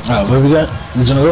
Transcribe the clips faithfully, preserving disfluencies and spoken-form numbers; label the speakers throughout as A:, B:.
A: Alright, where we got? Who's gonna go?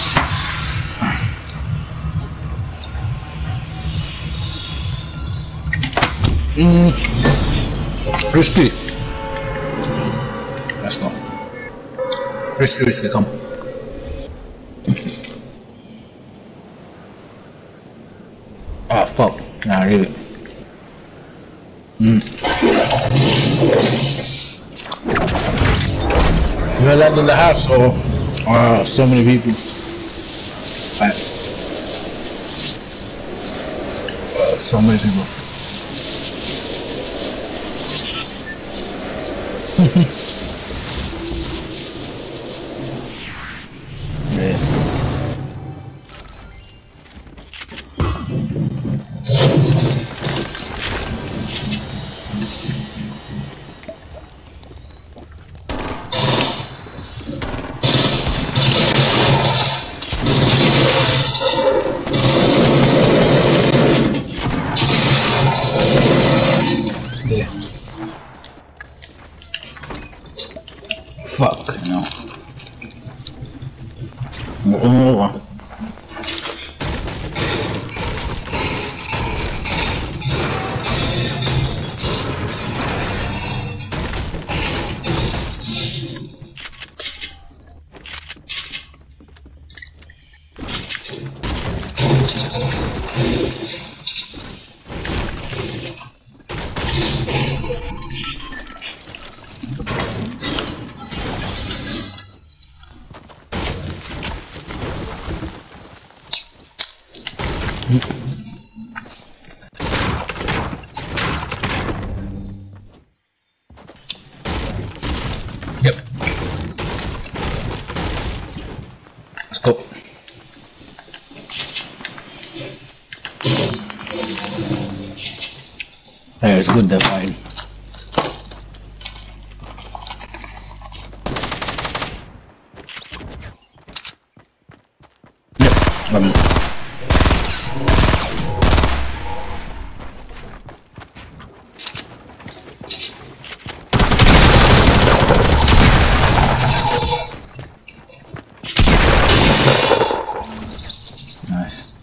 A: Mmm. Risky. Let's go. Risky, risky, come. Ah, fuck. Nah, really. Mm. You gonna land in the house or uh, so many people? Right. Uh, so many people. Yeah. Yeah. Fuck, no. Oh. Yep. Let's go. Yeah, it's good, they're fine. Yep. Um. Nice.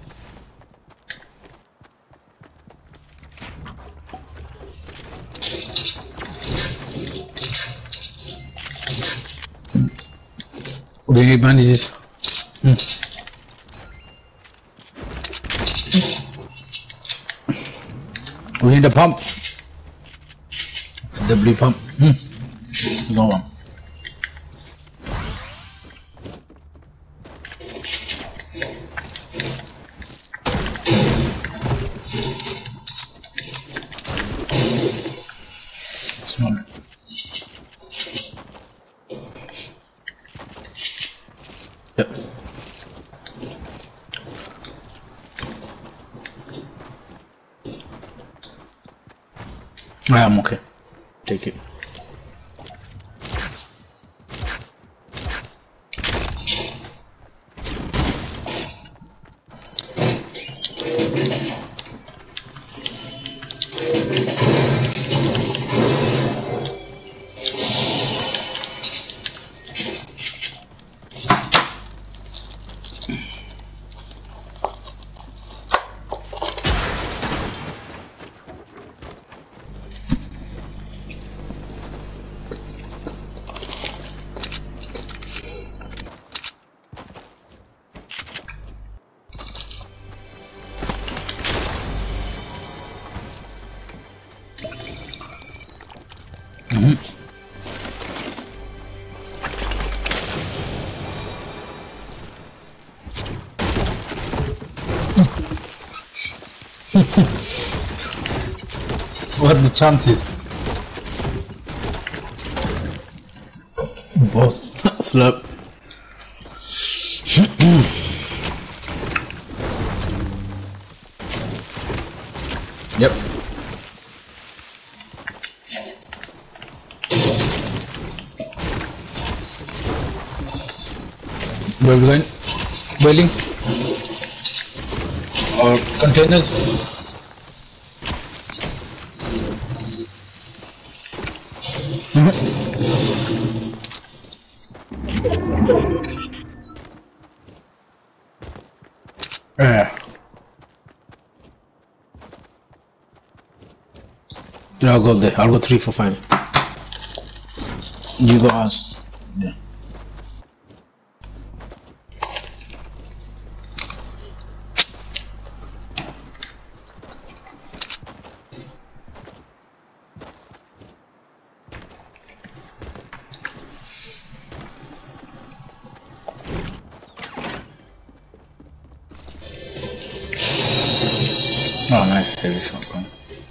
A: Do you need bandages? Hmm. We need a pump. The blue pump. Hmm. No one. Smaller. Yep. I am okay. Take it. Mm-hmm. What are the chances? Boss slap. Yep. Where we going? Whaling? Or containers? Mm-hmm. Yeah, I'll go there. I'll go three for five. You go us. Yeah. Oh, nice heavy shotgun.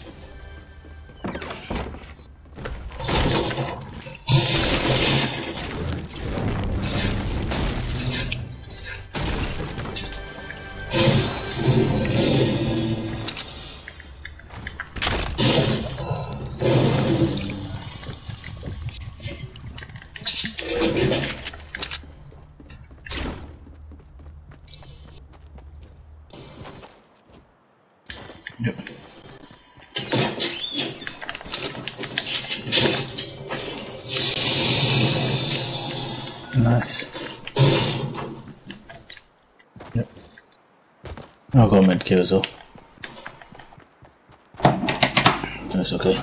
A: Yep. Nice. Yep. I'll go med kit as well. That's okay.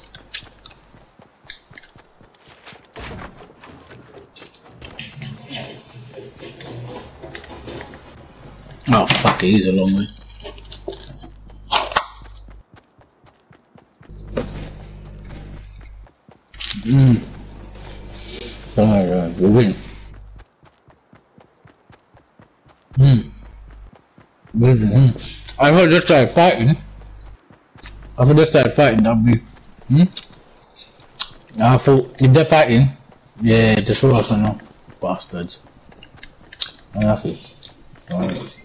A: Oh fuck it, he's a long way. Mm. Alright, we win. Mm. Mm. I heard this guy fighting. I thought this guy fighting, that'd be. Hmm? I thought if they're fighting, yeah, just for us, I know. Bastards. And that's it. Alright.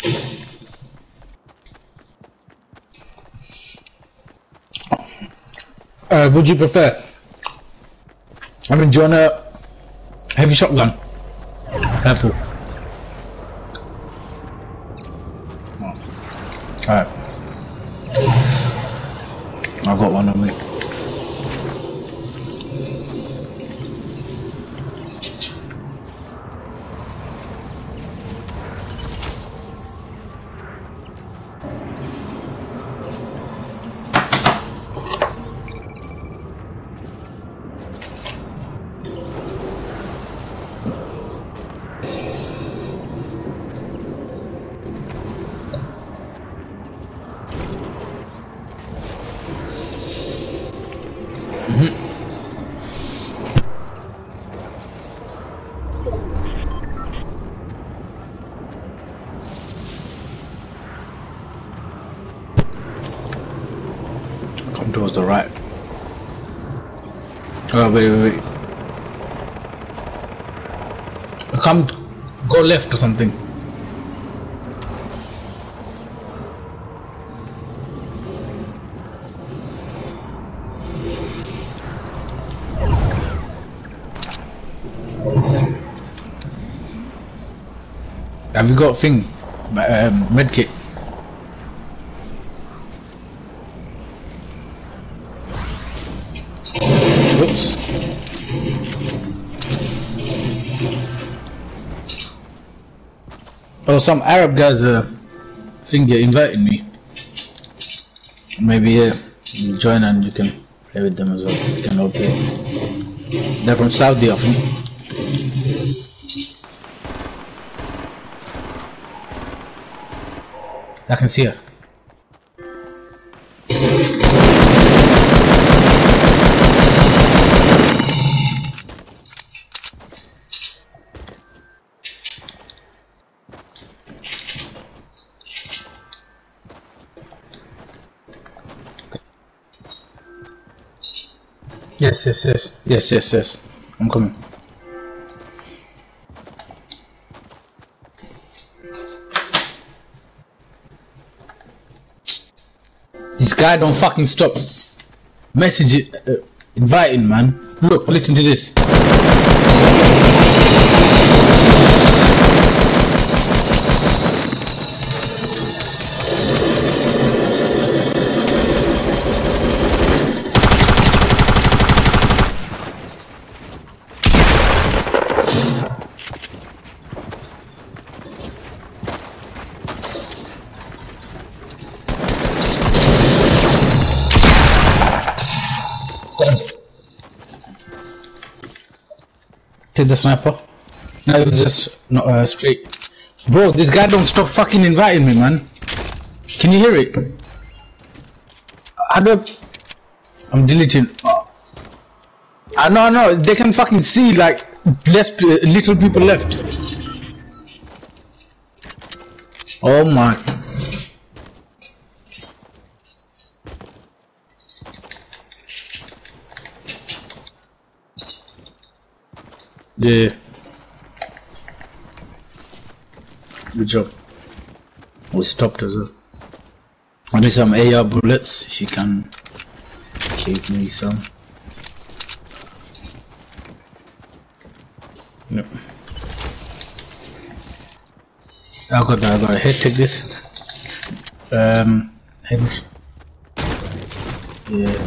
A: Uh, would you prefer? I mean, do you want a heavy shotgun? Purple. Oh. Alright. I got one on me. Come towards the right. Oh wait, wait, wait. Come, go left or something. Have you got a thing? Um, medkit. Oops. Oh, some Arab guys uh, think you're inviting me. Maybe uh, you join and you can play with them as well. You can all play. They're from Saudi, I think. I can see her. Yes, yes, yes, yes, yes, yes. I'm coming. This guy don't fucking stop message uh, inviting, man. Look, listen to this. Take the sniper. No, it was just not uh, straight. Bro, this guy don't stop fucking inviting me, man. Can you hear it? I don't. I'm deleting. I know, I know. They can fucking see like less little people left. Oh my. Yeah. Good job. We stopped as well. I need some A R bullets. She can give me some. Yep. I got that. I got it. Here, take this. Um, head. Yeah.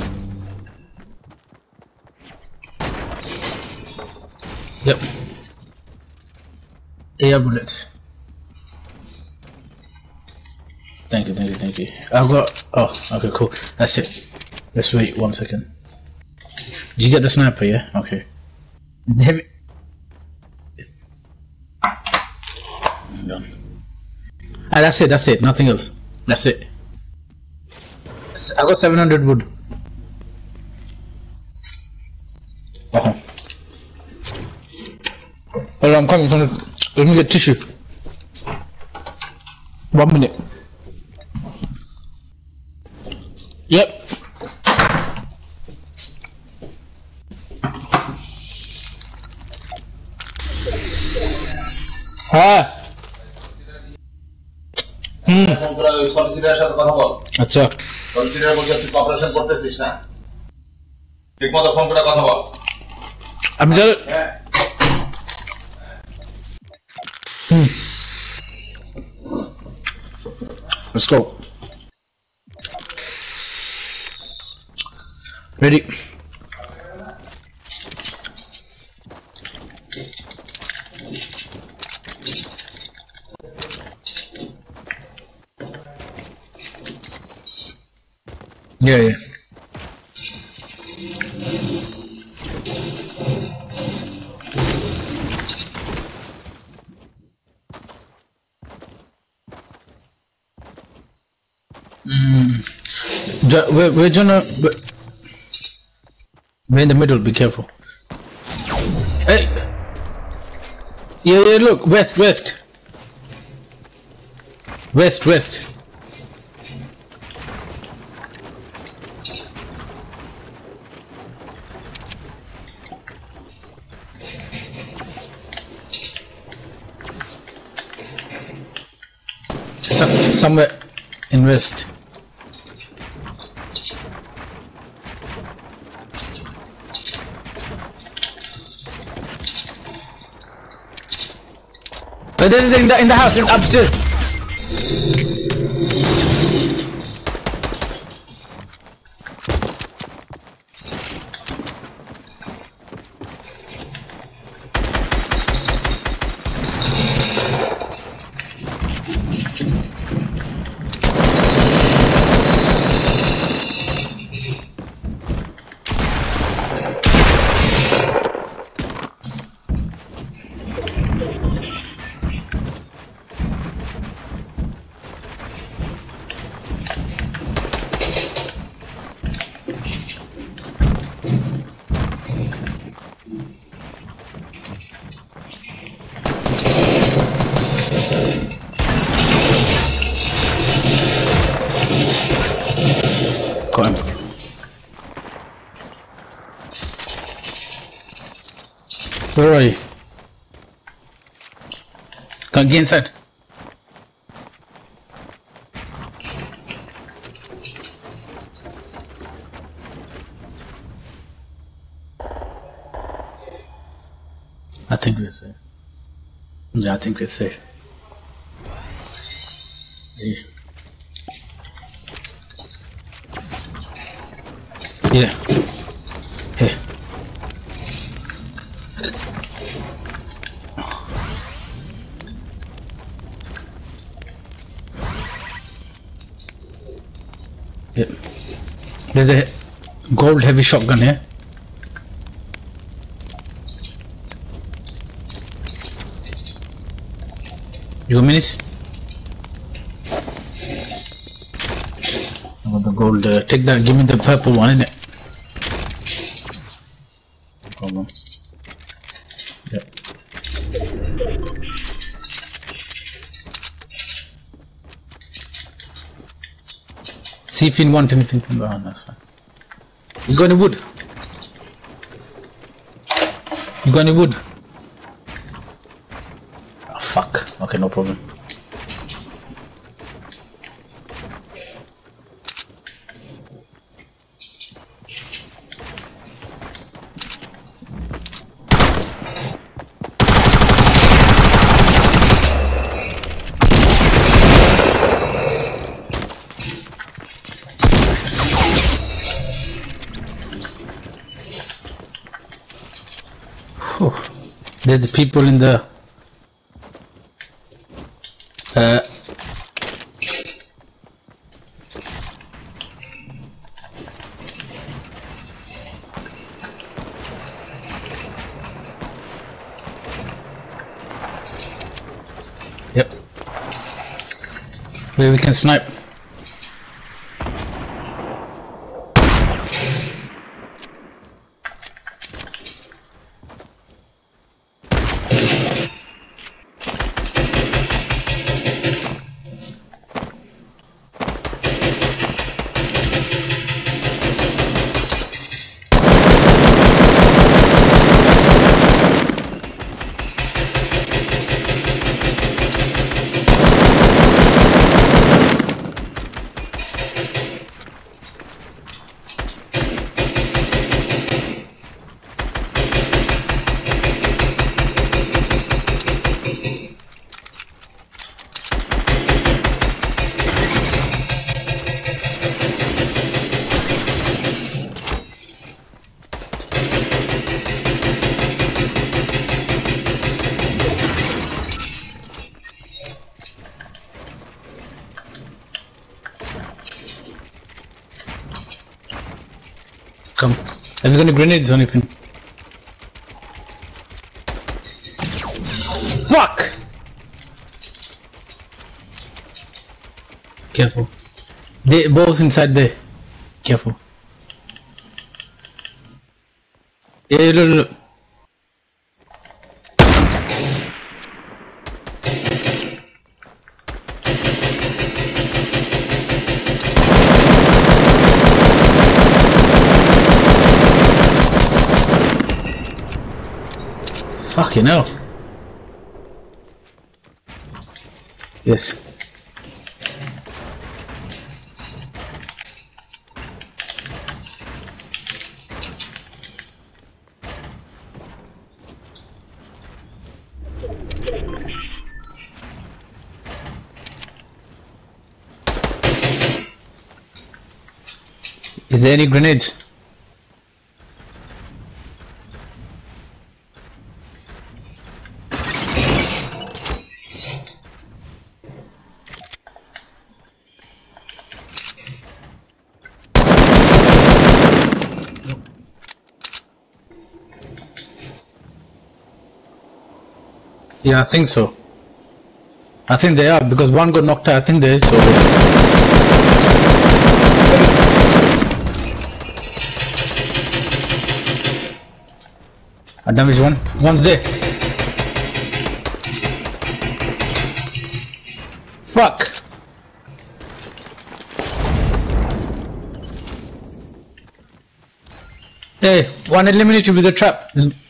A: Yep. A R bullets. Thank you, thank you, thank you. I've got. Oh, okay, cool. That's it. Let's wait one second. Did you get the sniper? Yeah. Okay. Is it heavy? I'm done. Ah, that's it. That's it. Nothing else. That's it. I got seven hundred wood. Uh huh. Hold on, I'm coming. From the, let me get tissue. One minute. Yep. হ্যাঁ হুম সলিসিটারের সাথে কথা বল আচ্ছা solicitor বলছে তুই operation করতেছিস না ঠিকমতো phone করে কথা বল আমি যা হ্যাঁ হুম Let's go. Ready? Yeah, yeah. Mm. We're, we're gonna. We're in the middle. Be careful. Hey. Yeah, yeah. Look, west, west, west, west. Some, somewhere in west. But this is in the in the house, in upstairs. Got him. Where are you? Can't get inside. I think we're safe. Yeah, I think we're safe. Yeah. Yeah. Here. Yep. There's a Gold heavy shotgun here. You got minis? I got the gold. Uh, take that. Give me the purple one, innit? No problem. Yep. See if you want anything from the that's fine. You got any wood? You got any wood? Oh, fuck. Okay, no problem. There's the people in the uh, yep, where we can snipe. Come. Have you got any grenades or anything? Fuck! Careful. They both inside there. Careful. Yeah, look, look. Fucking hell. Yes. Is there any grenades? Yeah, I think so. I think they are because one got knocked out. I think there is so. I damaged one. One's there. Fuck. Hey, one eliminated with a trap.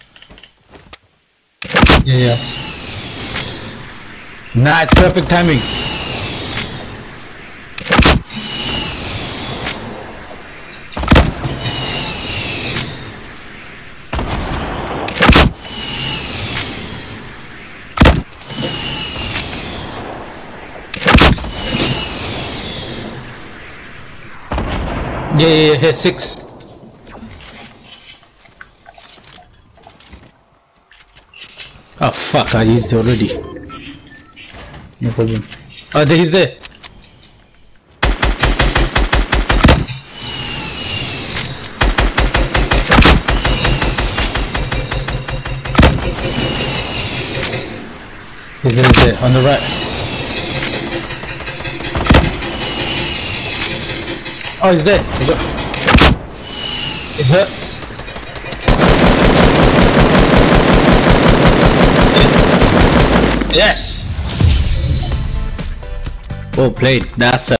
A: Yeah, yeah. Nice, perfect timing. Yeah, yeah, yeah, six. Oh fuck, I used it already. No problem. Oh, there he's there. He's there, he's there, on the right. Oh, he's there. He's up. He's hurt. Yes! Well played. That's